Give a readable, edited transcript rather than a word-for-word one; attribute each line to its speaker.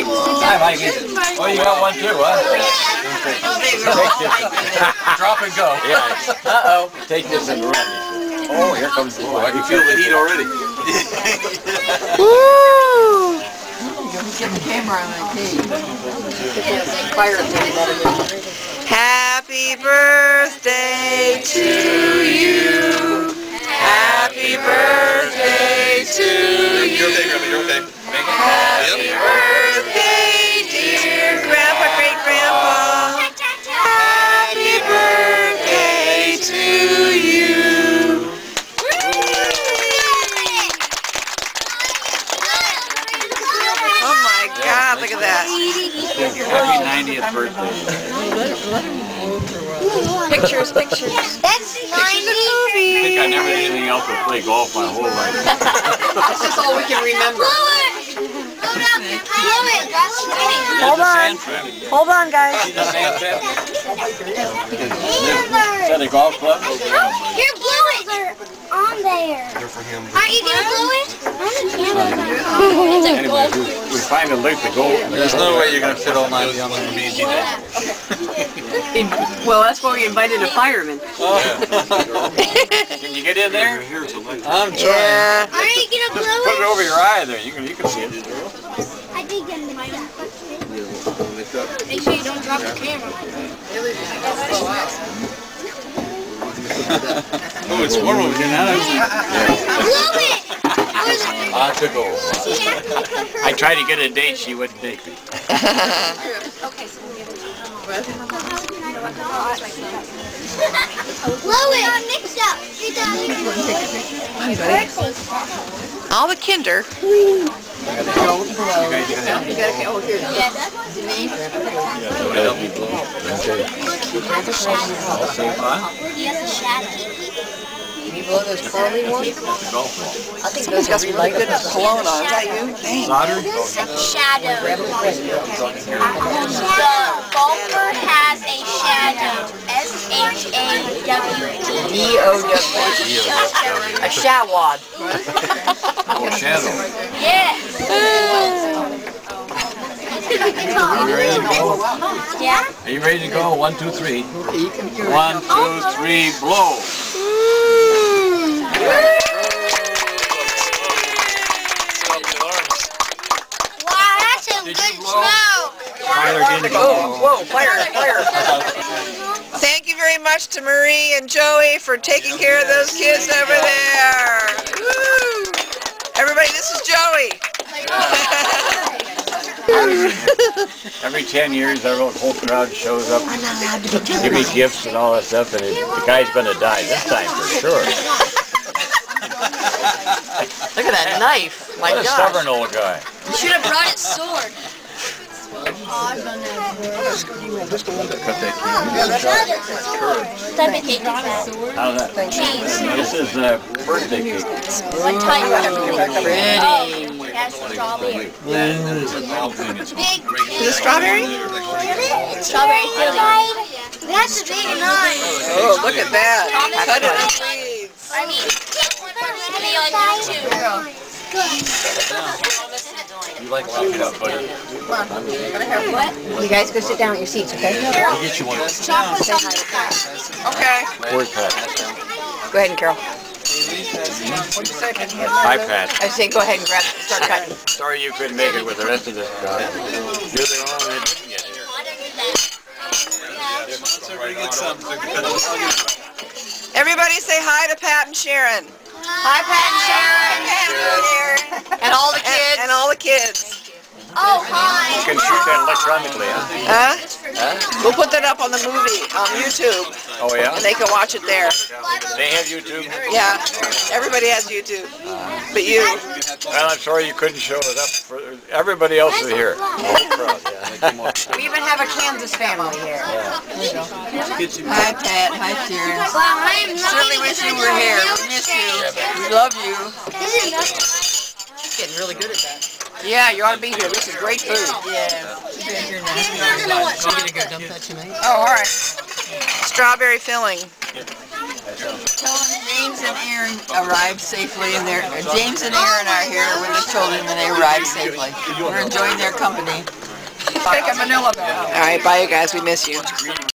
Speaker 1: Hi, Mikey. Oh, you got one too, huh? Drop and go. Yeah. Uh-oh. Take this and run. Oh, here comes the I can feel the heat already.
Speaker 2: Woo!
Speaker 3: Get the camera on that cake.
Speaker 2: Happy birthday to you. Happy birthday to you.
Speaker 1: You're okay, Grandma. You're okay.
Speaker 2: Happy birthday, dear Grandpa, great Grandpa. Happy birthday to you. Oh my God, look at that.
Speaker 1: Happy 90th birthday.
Speaker 2: Pictures.
Speaker 4: That's 90.
Speaker 1: I think I never did anything else but play golf my whole life.
Speaker 3: That's all we can remember.
Speaker 2: Hold on, guys.
Speaker 1: Is that a golf club?
Speaker 4: Here, blow it. On there. Aren't you gonna blow it?
Speaker 1: Anyway, we finally lit the goal. There's no way you're going to fit all 90 on the B&G day.
Speaker 3: Well, that's why we invited a fireman.
Speaker 1: Can you get in there? I'm trying.
Speaker 2: Yeah.
Speaker 4: Aren't you gonna blow
Speaker 1: Put it
Speaker 4: it?
Speaker 1: over your eye there. You can see it.
Speaker 4: I did get it. Make sure you don't drop the camera.
Speaker 1: Oh, it's warm over here now, isn't it?
Speaker 4: Blow it!
Speaker 1: I took over. I tried to get a date, she wouldn't take me.
Speaker 4: Blow it! Mix up.
Speaker 2: All the kinder.
Speaker 3: Can you blow those curly ones? I think those got some really good cologne on. Is that you?
Speaker 1: Solder?
Speaker 4: Shadow. The golfer has a shadow. S-H-A-W-D.
Speaker 3: D-O-W. A shawad.
Speaker 1: Oh, shadow.
Speaker 4: Yes.
Speaker 1: Are you ready to go?
Speaker 4: Yeah.
Speaker 1: Are you ready to go? 1, 2, 3. 1, 2, 3, blow.
Speaker 4: Wow, that's some good smoke.
Speaker 3: Whoa, fire.
Speaker 2: Thank you very much to Marie and Joey for taking care of those kids over there. Woo! Everybody, this is Joey.
Speaker 1: Every 10 years, our whole crowd shows up, give me gifts and all that stuff, and the guy's gonna die this time for sure.
Speaker 3: Look at that knife. My
Speaker 1: What a
Speaker 3: gosh.
Speaker 1: stubborn old guy.
Speaker 4: You should have brought its sword.
Speaker 1: Cut that
Speaker 4: Type of cake.
Speaker 1: How's that? This is a birthday cake.
Speaker 4: What type?
Speaker 3: Pretty.
Speaker 4: That's strawberry. Big.
Speaker 2: Is it strawberry?
Speaker 4: Strawberry filling. That's a big knife.
Speaker 2: Oh, look at that. Cut it in seeds.
Speaker 4: I mean, be on YouTube.
Speaker 1: You like lock it up, buddy.
Speaker 3: You guys go sit down at your seats, okay?
Speaker 1: I'll get you one.
Speaker 2: Okay.
Speaker 1: Word pat.
Speaker 3: Go ahead and Carol.
Speaker 1: iPad.
Speaker 3: I was saying go ahead and start cutting.
Speaker 1: Sorry you couldn't make it with the rest of this guy. You're the only one that didn't get here.
Speaker 2: Everybody say hi to Pat and Sharon.
Speaker 4: Hi, Pat and Sharon.
Speaker 3: And all the kids.
Speaker 2: And all the kids.
Speaker 4: Oh, hi.
Speaker 1: You can shoot that electronically, huh?
Speaker 2: Huh? We'll put that up on the movie on YouTube,
Speaker 1: Oh, yeah?
Speaker 2: and they can watch it there.
Speaker 1: They have YouTube?
Speaker 2: Yeah, everybody has YouTube, but you.
Speaker 1: Well, I'm sorry you couldn't show it up. For everybody else is here. The whole crowd, yeah.
Speaker 3: We even have a Kansas family here. Hi, Pat. Hi, Sharon. Certainly wish you were here. We miss you. We love you. She's getting really good at that.
Speaker 2: Yeah, you ought to be here. This is great food.
Speaker 3: Yeah. She's been here now. You gonna go dump that tonight?
Speaker 2: Oh, all right. Strawberry filling.
Speaker 3: Tell them James and Aaron arrived safely, and James and Aaron are here with the children when they arrived safely. We're enjoying their company. Take a Manila bag.
Speaker 2: All right, bye, you guys. We miss you.